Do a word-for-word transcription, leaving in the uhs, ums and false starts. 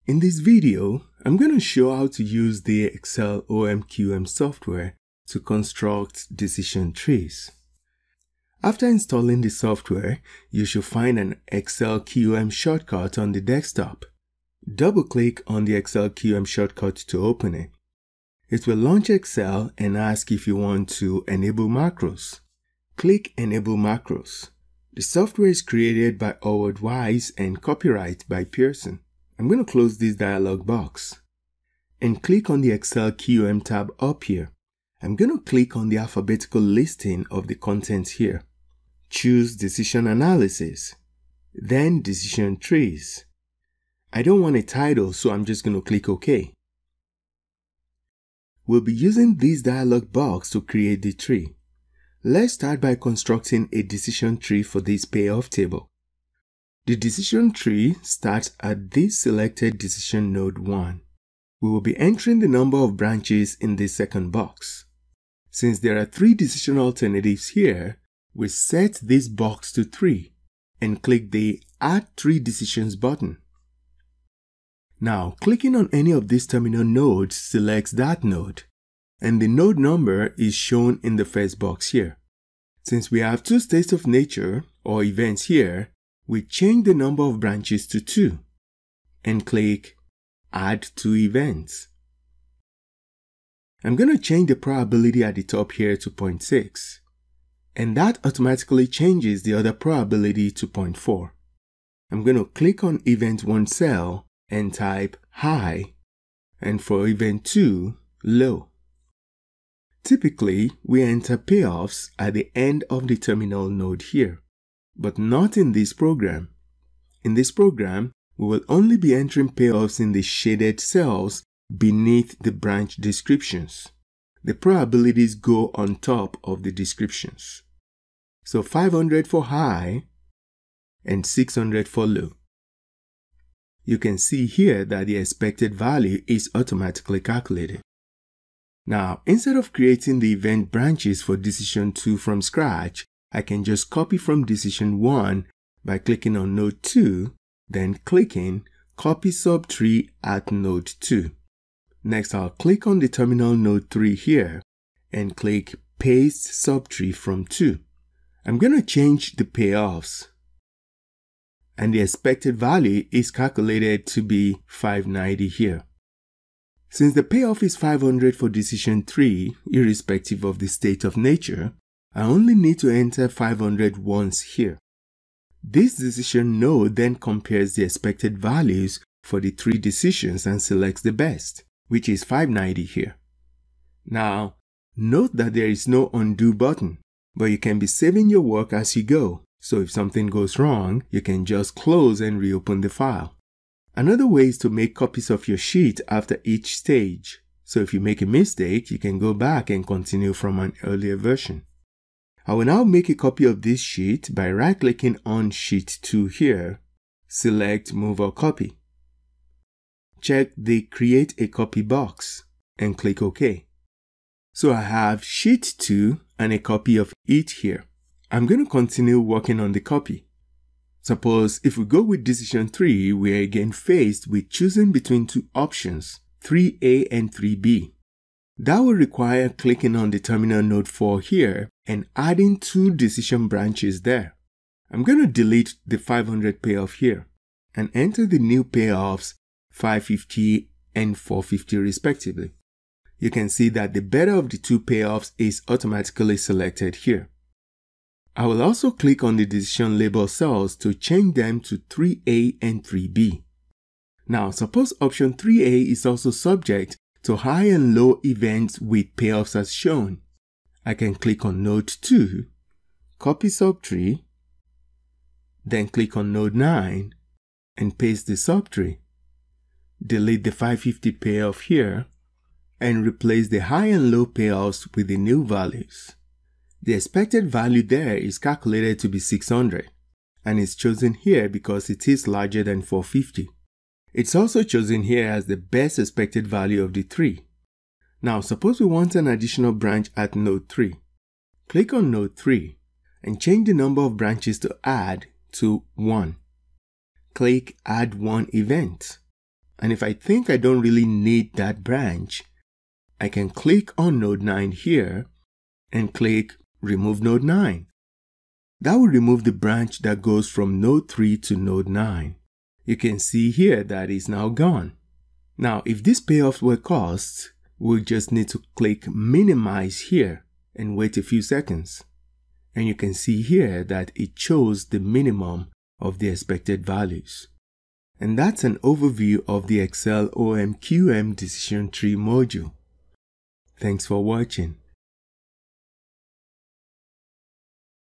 In this video, I'm going to show how to use the Excel O M Q M software to construct decision trees. After installing the software, you should find an Excel Q M shortcut on the desktop. Double-click on the Excel Q M shortcut to open it. It will launch Excel and ask if you want to enable macros. Click Enable Macros. The software is created by Howard Weiss and copyright by Pearson. I'm going to close this dialog box and click on the Excel Q M tab up here. I'm going to click on the alphabetical listing of the contents here. Choose Decision Analysis, then Decision Trees. I don't want a title, so I'm just going to click OK. We'll be using this dialog box to create the tree. Let's start by constructing a decision tree for this payoff table. The decision tree starts at this selected decision node one. We will be entering the number of branches in this second box. Since there are three decision alternatives here, we set this box to three and click the Add Three Decisions button. Now, clicking on any of these terminal nodes selects that node, and the node number is shown in the first box here. Since we have two states of nature or events here, we change the number of branches to two and click Add Two Events. I'm going to change the probability at the top here to zero point six, and that automatically changes the other probability to zero point four. I'm going to click on Event one cell and type High, and for Event two, Low. Typically, we enter payoffs at the end of the terminal node here, but not in this program. In this program, we will only be entering payoffs in the shaded cells beneath the branch descriptions. The probabilities go on top of the descriptions. So five hundred for high and six hundred for low. You can see here that the expected value is automatically calculated. Now, instead of creating the event branches for decision two from scratch, I can just copy from decision one by clicking on node two, then clicking Copy Subtree at node two. Next, I'll click on the terminal node three here and click Paste Subtree from two. I'm going to change the payoffs, and the expected value is calculated to be five ninety here. Since the payoff is five hundred for decision three, irrespective of the state of nature, I only need to enter five hundred once here. This decision node then compares the expected values for the three decisions and selects the best, which is five ninety here. Now, note that there is no undo button, but you can be saving your work as you go, so if something goes wrong, you can just close and reopen the file. Another way is to make copies of your sheet after each stage, so if you make a mistake, you can go back and continue from an earlier version. I will now make a copy of this sheet by right-clicking on Sheet two here. Select Move or Copy. Check the Create a Copy box and click OK. So I have Sheet two and a copy of it here. I'm going to continue working on the copy. Suppose if we go with decision three, we are again faced with choosing between two options, three A and three B. That will require clicking on the terminal node four here and adding two decision branches there. I'm going to delete the five hundred payoff here and enter the new payoffs five fifty and four fifty respectively. You can see that the better of the two payoffs is automatically selected here. I will also click on the decision label cells to change them to three A and three B. Now, suppose option three A is also subject to high and low events with payoffs as shown. I can click on node two, copy subtree, then click on node nine and paste the subtree. Delete the five fifty payoff here and replace the high and low payoffs with the new values. The expected value there is calculated to be six hundred, and is chosen here because it is larger than four fifty. It's also chosen here as the best expected value of the three. Now, suppose we want an additional branch at node three. Click on node three and change the number of branches to add to one. Click Add One Event. And if I think I don't really need that branch, I can click on node nine here and click remove node nine. That will remove the branch that goes from node three to node nine. You can see here that it's now gone. Now, if these payoffs were costs, we'll just need to click minimize here and wait a few seconds. And you can see here that it shows the minimum of the expected values. And that's an overview of the Excel O M Q M Decision Tree module. Thanks for watching.